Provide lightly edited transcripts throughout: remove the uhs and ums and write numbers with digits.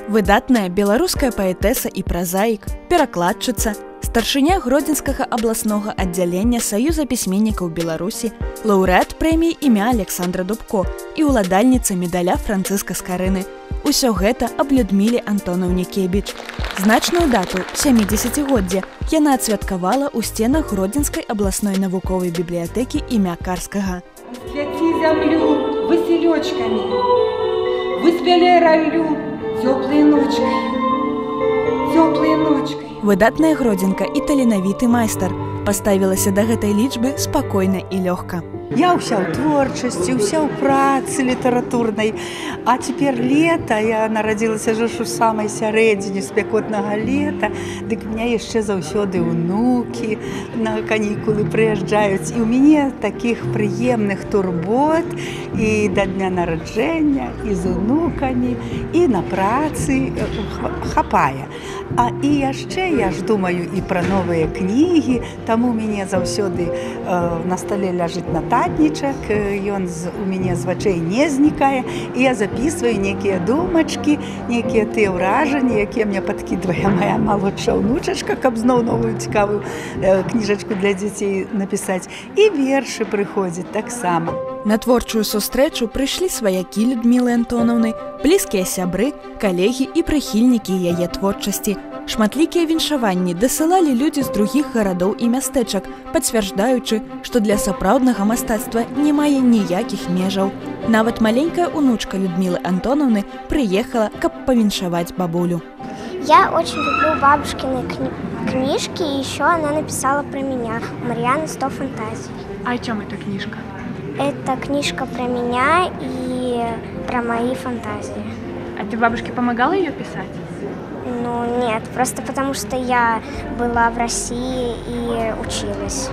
Выдатная беларуская паэтэса і празаік, перакладчыца, старшыня Гродзенскага абласнога аддзялення Саюза пісьменнікаў Беларусі, лаўрэат прэміі імя Александра Дубко і ўладальніца медаля Францыска Скарыны. Усё гэта аб Людміле Антонаўне Кебіч. Значную дату, 70-годдзе, яна адсвяткавала ў сценах Гродзенскай абласной навуковай бібліятэкі імя Карскага. Свяці зямлю васілёчкамі, выспялі раллю цёплай ночкай, цёплай ночкай. Выдатная гродзенка і таленавіты майстар паставілася да гэтай лічбы спакойна і лёгка. Я ўся ў творчасці, ўся ў працы літаратурнай. А цяпер лета, я нарадзілася ж у самай сярэдзіне спякотнага лета, дык у меня яшчэ заўсёды ўнукі на канікулы прыязджаюць. І ў мяне такіх прыемных турбот і да дня нараджэння, і з унукамі, і на працы хапае. І яшчэ я ж думаю і пра новыя кнігі, таму у мяне заўсёды на стале ляжыць нататнічак, ён у мяне з вачэй не знікае, і я записываю некія думачкі, некія тыя ўражанні, якія мне падкідвае моя малодшая ўнучачка, каб зноў новую цікавую кніжачку для дзяцей напісаць. І вершы прыходзяць таксама. На творчую сустрэчу прыйшлі сваякі Людмілы Антонаўны, блізкія сябры, калегі і прыхільнікі яе творчасці. Шматлікія віншаванні дасылалі людзі з другіх гарадоў і мястэчак, пацвярджаючы, што для сапраўднага мастацтва не мае ніякіх межаў. Нават маленькая унучка Людмілы Антонаўны приехала, каб павіншаваць бабулю. Я очень люблю бабушкины книжки, и еще она написала про меня, Марьяна 100 фантазий. А о чем эта книжка? Это книжка про меня и про мои фантазии. А ты бабушке помогала ее писать? Ну нет, просто потому что я была в России и училась.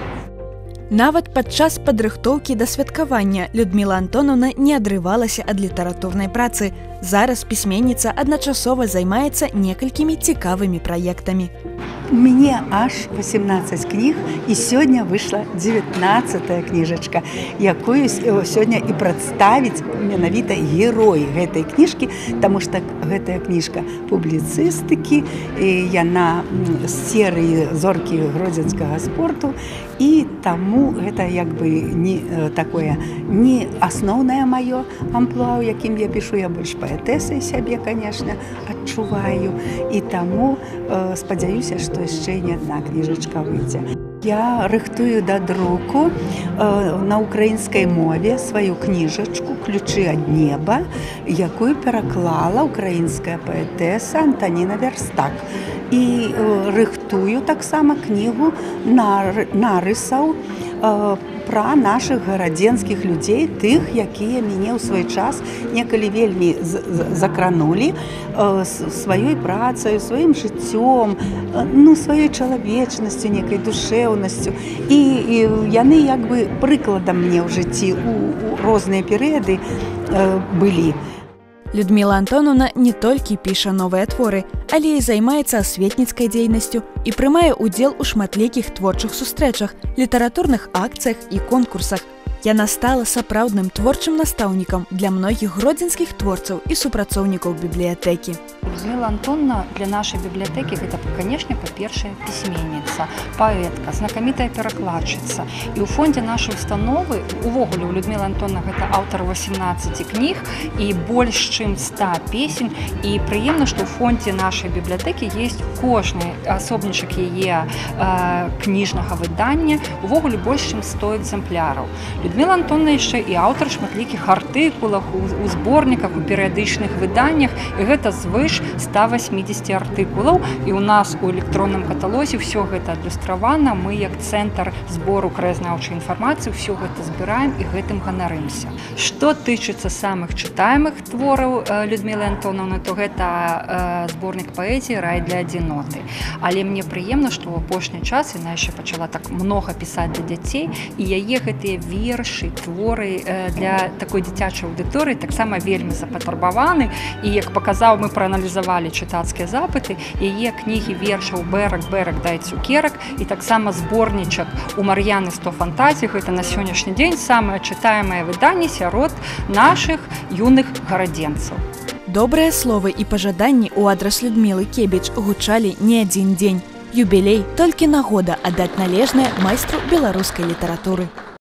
Нават падчас падрыхтоўкі да святкавання Людміла Антонаўна не адрывалася ад літаратурнай працы. Зараз пісьменніца адначасова займаецца некалькімі цікавымі праектамі. У мяне аж 18 кніг, і сёння выйшла 19-я кніжачка, якую сёння і прадставіць менавіта герой гэтай кніжкі, таму што гэтая кніжка публіцыстыкі, яна з серыі зоркі гродзенскага спорту, і таму гэта як бы такое не асноўнае маё амплуа, у якім я пішу, я больш паэтэсай сябе, конечно, адчуваю, і таму спадзяюся, што яшчэ не адна кніжачка выйдзе. Я рыхтую да друку на украінскай мове сваю кніжачку «Ключы ад неба», якую пераклала украінская паэтэса Антаніна Верстак. І рыхтую таксама кнігу нарысаў пра нашых гарадзенскіх людзей, тых, якія мяне ў свой час некалі вельмі закранулі сваёй працай, сваім жыццём, сваёй чалавечнасцю, некай душэўнасцю. І яны як бы прыкладам мне ў жыцці у розныя перыяды былі. Людміла Антонаўна не толькі піша новыя творы, але і займаецца асветніцкай дзейнасцю і прымае ўдзел у шматлікіх творчых сустрэчах, літаратурных акцыях і конкурсах. Яна стала сапраўдным творчым настаўнікам для многіх гродзенскіх творцаў і супрацоўнікаў бібліятэкі. Людмила Антоновна для нашей библиотеки это, конечно, по-першее, письменница, поэтка, знакомитая перакладчица. И у фонде нашей установы, увогуле, у Людмилы Антоновны это автор 18 книг и больше, чем 100 песен. И приемно, что у фонде нашей библиотеки есть кожный особничек ее книжного выдания, увогуле больше, чем 100 экземпляров. Людмила Антоновна еще и автор шматлікіх артыкулах, у зборніках, у перыядычных выданнях, и это звыш 180 артыкулаў. І у нас у электронным каталозе все гэта адлюстравана. Мы, як цэнтр збору краязнаўчай інфармацыі, все гэта збіраем і гэтым ганарымся. Што тычыцца самых чытаемых твораў Людмілы Антоновны, то гэта зборнік паэзіі «Рай для адзіноты». Але мне прыемна, што ў апошні час яна яшчэ пачала так многа пісаць для дзяцей, і яе гэтыя вершы, творы для такой дзіцячай аўдыторыі таксама вельмі запатрабаваны. І як паказаў, мы прааналізавалі чытацкія запыты, яе кнігі вершаў «Бэрак, бэрак, дай цукерак» і таксама зборнічак у Мар'яны 100 фантазій. Гэта на сённяшні дзень самае чытаемае выданне сярод нашых юных гарадзенцаў. Добрыя словы і пажаданні ў адрас Людмілы Кебіч гучалі не адзін дзень. Юбілей толькі нагода аддаць належнае майстру беларускай літаратуры.